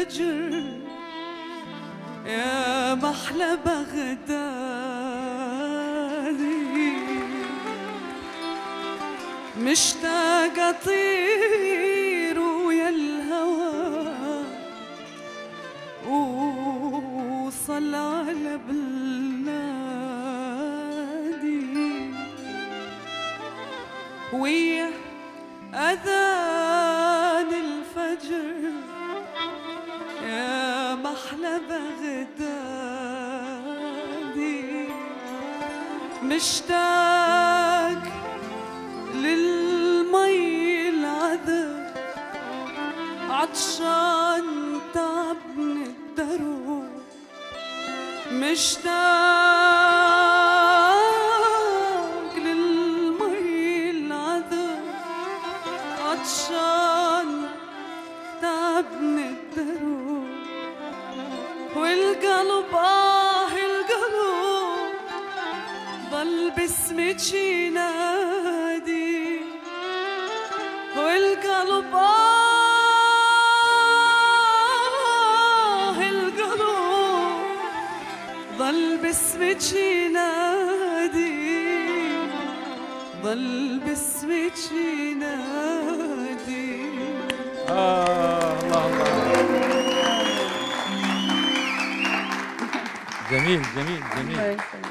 الفجر يا محلى بغدادي، مشتاق اطير ويا الهوى وصل على بلادي، ويا أذان الفجر يا محلى بغدادي، مشتاق للمي العذب، عطشان تعب من الدروب، مشتاق للمي العذب، عطشان تعب من الدروب، والقلب القلب ضل باسمك ينادي، والقلب القلب ضل باسمك ينادي، ضل باسمك ينادي. الله الله، جميل جميل جميل.